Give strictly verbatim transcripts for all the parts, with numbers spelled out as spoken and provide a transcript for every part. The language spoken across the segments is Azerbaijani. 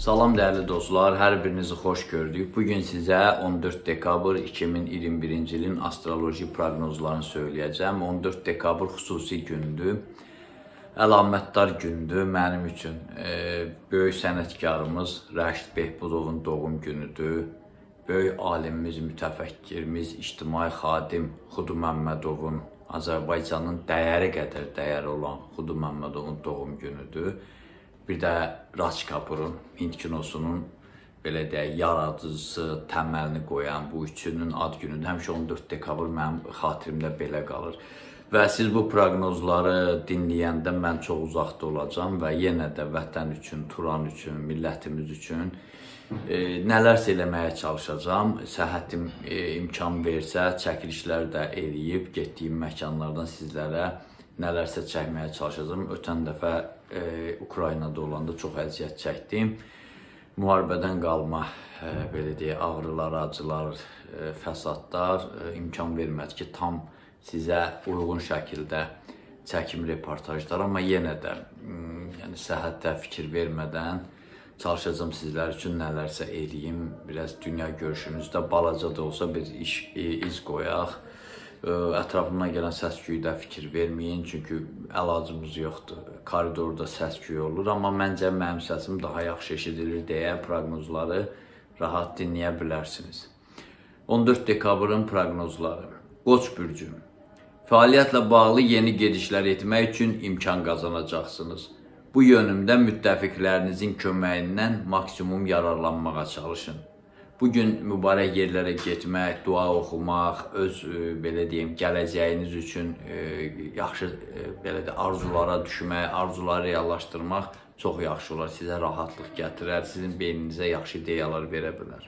Salam dəyərli dostlar, hər birinizi xoş gördük. Bugün sizə on dörd dekabr iki min iyirmi birinci ilin astroloji proqnozlarını söyləyəcəm. on dörd dekabr xüsusi gündür, əlamətdar gündür mənim üçün. E, böyük sənətkarımız Rəşid Behbudovun doğum günüdür. Böyük alimimiz, mütəfəkkirimiz, ictimai xadim Xudu Məmmədovun, Azərbaycanın dəyəri qədər dəyəri olan Xudu Məmmədovun doğum günüdür. Bir də Raj Kapurun, Hind kinosunun belə deyək, yaradıcısı, təməlini qoyan bu üçünün ad günüdür. Həmişə on dörd dekabr mənim xatirimdə belə qalır. Və siz bu proqnozları dinləyəndə mən çox uzaqda olacağım və yenə də vətən üçün, Turan üçün, millətimiz üçün e, nələrsə eləməyə çalışacağım. Səhhətim e, imkan versə, çəkilişlər də eləyib, getdiyim məkanlardan sizlərə nələrsə çəkməyə çalışacağım. Ötən dəfə e, Ukraynada olanda çox əziyyət çəkdim. Müharibədən qalma e, belə deyək, ağrılar, acılar, e, fəsadlar e, imkan vermədi ki, tam sizə uyğun şəkildə çəkim reportajlar, amma yenə də yəni səhhətə fikir vermədən çalışacağım sizlər üçün nələrsə eləyim. Biraz dünya görüşünüzdə balaca da olsa bir iş, iz qoyaq. Ətrafımdan gələn səs-küydə fikir verməyin, çünki əlacımız yoxdur. Koridorda səs-küy olur, amma məncə mənim səsim daha yaxşı eşidilir deyə proqnozları rahat dinləyə bilərsiniz. on dörd dekabrın proqnozları. Qoç bürcü. Fəaliyyətlə bağlı yeni gedişlər etmək üçün imkan qazanacaqsınız. Bu yönümdə müttəfiqlərinizin köməyindən maksimum yararlanmağa çalışın. Bugün mübarək yerlərə getmək, dua oxumaq, öz belə deyim, gələcəyiniz üçün yaxşı belə də arzulara düşmək, arzuları reallaşdırmaq çox yaxşı olar. Sizə rahatlıq gətirər, sizin beyninizə yaxşı ideyalar verə bilər.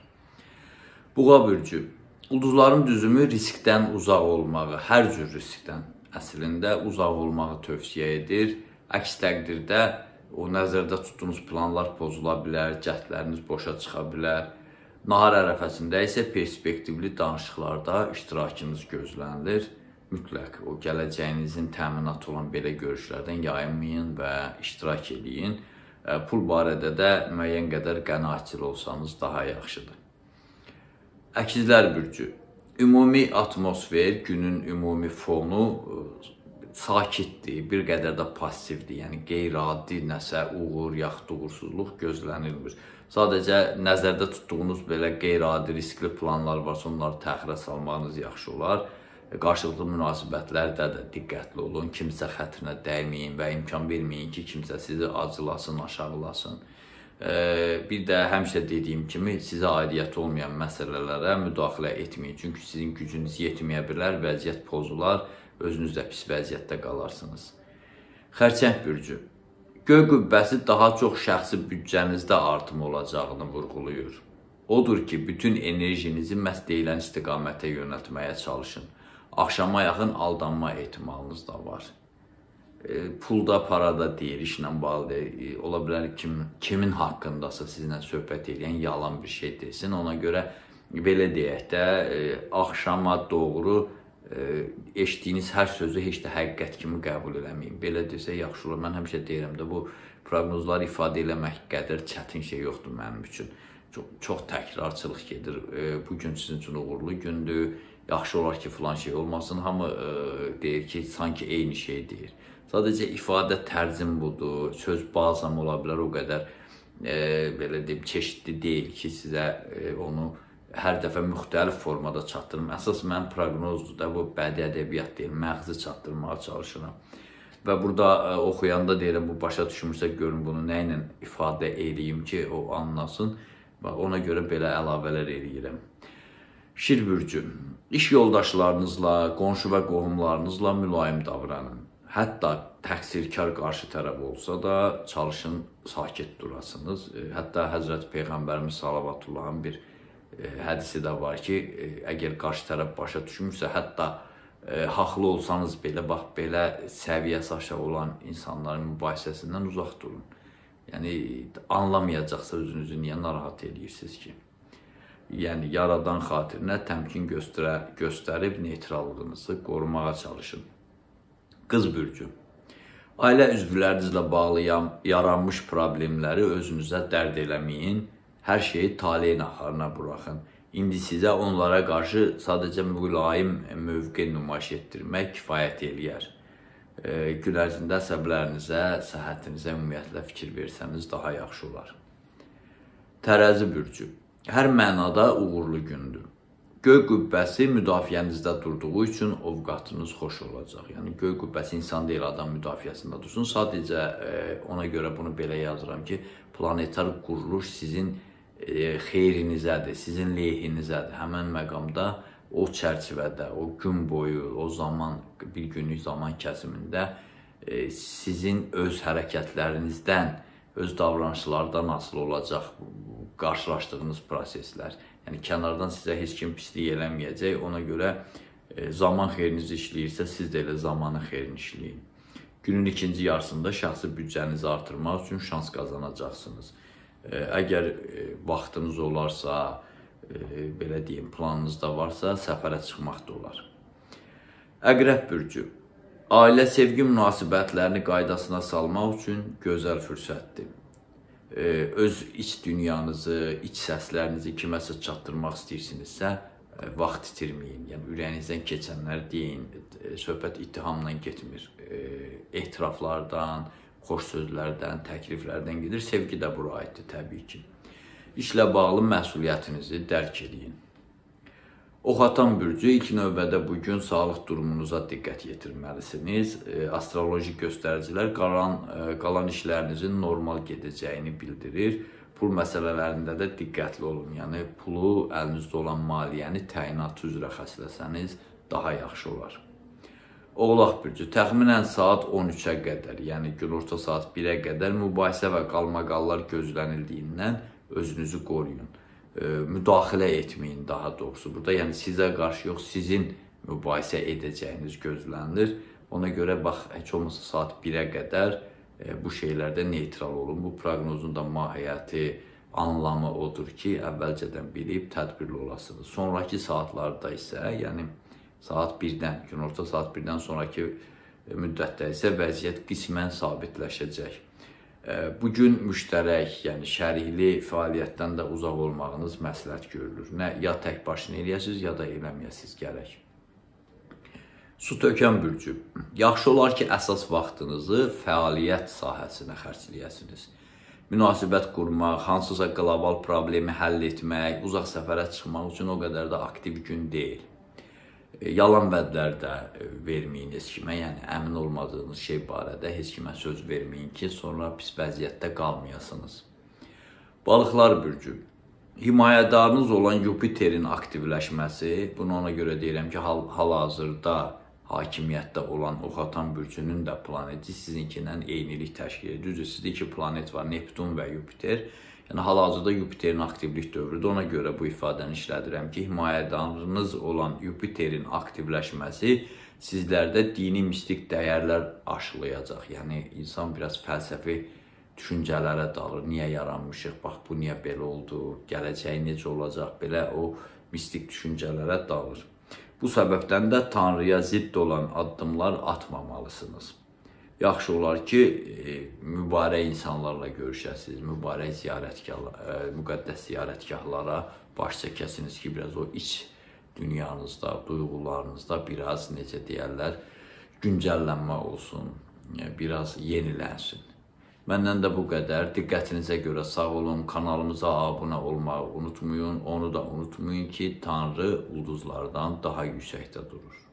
Buğa bürcü. Ulduzların düzümü riskdən uzaq olmağı, hər cür riskdən əslində uzaq olmağı tövsiyə edir. Əks təqdirdə o nəzərdə tutduğunuz planlar pozula bilər, cəhdləriniz boşa çıxa bilər. Nahar ərəfəsində isə perspektivli danışıqlarda iştirakınız gözlənilir. Mütləq o gələcəyinizin təminatı olan belə görüşlərdən yayınmayın və iştirak edin. Pul barədə də müəyyən qədər qənaətçil olsanız daha yaxşıdır. Əkizlər bürcü. Ümumi atmosfer, günün ümumi fonu sakitdir, bir qədər də passivdir. Yəni qeyri-adi nəsə uğur, yaxud uğursuzluq gözlənilmir. Sadəcə nəzərdə tutduğunuz belə qeyri-adi riskli planlar varsa, onları təxirə salmağınız yaxşı olar. Qarşılıqlı münasibətlərdə də diqqətli olun. Kimsə xətrinə dəyməyin və imkan verməyin ki, kimsə sizi acılasın, aşağılasın. Bir də həmişə dediyim kimi sizə aidiyyəti olmayan məsələlərə müdaxilə etməyin. Çünki sizin gücünüz yetməyə bilər, vəziyyət pozular, özünüz də pis vəziyyətdə qalarsınız. Xərçəng bürcü. Göy qübbəsi daha çox şəxsi büdcənizdə artım olacağını vurğulayır. Odur ki, bütün enerjinizi məhz deyilən istiqamətə yönəltməyə çalışın. Axşama yaxın aldanma ehtimalınız da var. Pulda, parada deyil, işlə bağlı deyil. Ola bilər kim, kimin haqqındasa sizinlə söhbət edən yalan bir şey desin. Ona görə belə deyək də, axşama doğru eşitdiyiniz hər sözü heç də həqiqət kimi qəbul eləməyin. Belə desə yaxşı olur. Mən həmişə deyirəm də, bu proqnozları ifadə eləmək qədər çətin şey yoxdur mənim üçün. Çox, çox təkrarçılıq gedir. Bugün sizin üçün uğurlu gündür. Yaxşı olar ki, filan şey olmasın. Hamı deyir ki, sanki eyni şey deyir. Sadəcə ifadə tərzim budur, söz bazam ola bilər, o qədər e, belə deyim, çeşidli deyil ki, sizə e, onu hər dəfə müxtəlif formada çatdırım. Əsas mənim proqnozdur da, bu bədii ədəbiyyat deyil, məğzi çatdırmağa çalışıram. Və burada e, oxuyanda deyirəm, bu başa düşmürsə görün bunu nə ilə ifadə eləyim ki, o anlasın və ona görə belə əlavələr eləyirəm. Şir bürcü. İş yoldaşlarınızla, qonşu və qohumlarınızla mülayim davranın. Hətta təqsirkar qarşı tərəf olsa da çalışın sakit durasınız. Hətta Həzrət Peyğəmbərimiz Salawatullahın bir hədisi də var ki, əgər qarşı tərəf başa düşmürsə, hətta haqlı olsanız belə, bax, belə səviyyəsi aşağı olan insanların mübahisəsindən uzaq durun. Yəni, anlamayacaqsa özünüzü niyə narahat edirsiniz ki? Yəni, yaradan xatirinə təmkin göstərib neytrallığınızı qorumağa çalışın. Qız bürcü. Ailə üzvlərinizlə bağlı yaranmış problemləri özünüzə dərd eləməyin. Hər şeyi taleyin axarına buraxın. İndi sizə onlara qarşı sadəcə mülayim mövqe nümayiş etdirmək kifayət eləyər. Gün ərzində əsəblərinizə, səhhətinizə ümumiyyətlə fikir versəniz daha yaxşı olar. Tərəzi bürcü. Hər mənada uğurlu gündür. Göy qübbəsi müdafiənizdə durduğu üçün ovqatınız xoş olacaq. Yəni, göy qübbəsi insan deyil, adam müdafiəsində dursun. Sadəcə ona görə bunu belə yazıram ki, planetar quruluş sizin xeyrinizədir, sizin lehinizədir. Həmən məqamda o çərçivədə, o gün boyu, o zaman, bir günlük zaman kəsimində sizin öz hərəkətlərinizdən, öz davranışlardan asılı olacaq qarşılaşdığınız proseslər. Yəni, kənardan sizə heç kim pislik eləməyəcək. Ona görə zaman xeyriniz işləyirsə, siz də elə zamanı xeyrini işləyin. Günün ikinci yarısında şəxsi büdcənizi artırmaq üçün şans qazanacaqsınız. Əgər vaxtınız olarsa, belə deyim, planınız da varsa, səfərə çıxmaq da olar. Əqrəb bürcü. Ailə sevgi münasibətlərini qaydasına salmaq üçün gözəl fürsətdir. Öz iç dünyanızı, iç səslərinizi kiməsə çatdırmaq istəyirsinizsə, vaxt itirməyin. Yəni, ürəyinizdən keçənlər deyin, söhbət ittihamla getmir. Etiraflardan, xoş sözlərdən, təkliflərdən gedir. Sevgi də bura aiddir, təbii ki. İşlə bağlı məsuliyyətinizi dərk edin. Oxatan bürcü, ilk növbədə bugün sağlıq durumunuza diqqət yetirməlisiniz. Astroloji göstəricilər qalan, qalan işlərinizin normal gedəcəyini bildirir. Pul məsələlərində də diqqətli olun. Yəni, pulu, əlinizdə olan maliyyəni təyinatı üzrə xərcləsəniz daha yaxşı olar. Oğlaq bürcü, təxminən saat on üçə qədər, yəni günorta saat birə qədər mübahisə və qalmaqallar gözlənildiyindən özünüzü qoruyun. Müdaxilə etməyin daha doğrusu. Burada yəni sizə qarşı yox, sizin mübahisə edəcəyiniz gözlənilir. Ona görə bax, heç olmasa saat birə qədər bu şeylərdə neytral olun. Bu proqnozun da mahiyyəti, anlamı odur ki, əvvəlcədən bilib tədbirli olasınız. Sonraki saatlarda isə, yəni saat birdən, günorta saat birdən sonraki müddətdə isə vəziyyət qismən sabitləşəcək. Bugün müştərək, yəni şərikli fəaliyyətdən də uzaq olmağınız məsləhət görülür. Nə ya tək başına eləyəsiniz, ya da eləməyəsiniz gərək. Su tökən bürcü. Yaxşı olar ki, əsas vaxtınızı fəaliyyət sahəsinə xərcləyəsiniz. Münasibət qurmaq, hansısa qlobal problemi həll etmək, uzaq səfərə çıxmaq üçün o qədər də aktiv gün deyil. Yalan vədlər də verməyin heç kimə, yəni əmin olmadığınız şey barədə heç kimə söz verməyin ki, sonra pis vəziyyətdə qalmayasınız. Balıqlar bürcü. Himayədarınız olan Yupiterin aktivləşməsi, bunu ona görə deyirəm ki, hal-hazırda hakimiyyətdə olan Oxatan bürcünün də planeti sizinkindən eynilik təşkil edir. Düzdür, sizdə iki planet var, Neptun və Yupiter. Yəni, hal-hazırda Yupiterin aktivlik dövrüdür. Ona görə bu ifadəni işlədirəm ki, himayədarınız olan Yupiterin aktivləşməsi sizlərdə dini mistik dəyərlər aşılayacaq. Yəni, insan biraz fəlsəfi düşüncələrə dalır. Niyə yaranmışıq, bax, bu niyə belə oldu, gələcəyi necə olacaq, belə o mistik düşüncələrə dalır. Bu səbəbdən də Tanrıya zidd olan addımlar atmamalısınız. Yaxşı olar ki, mübarək insanlarla görüşəsiniz, mübarək ziyarətgahlara, müqəddəs ziyarətgahlara baş çəkəsiniz ki, biraz o iç dünyanızda, duyğularınızda biraz, necə deyərlər, güncəllənmə olsun, biraz yenilənsin. Məndən də bu qədər. Diqqətinizə görə sağ olun, kanalımıza abunə olmağı unutmayın, onu da unutmayın ki, Tanrı ulduzlardan daha yüksəkdə durur.